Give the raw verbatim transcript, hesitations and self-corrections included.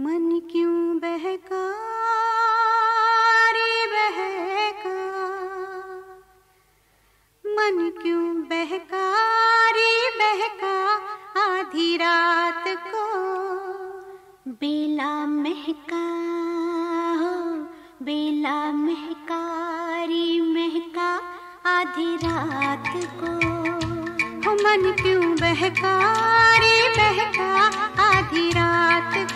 मन क्यों बहका रे बहका, मन क्यों बहका रे बहका आधी रात को। बेला महका हो बेला महका रे महका आधी रात को। हो मन क्यों बहका रे बहका आधी रात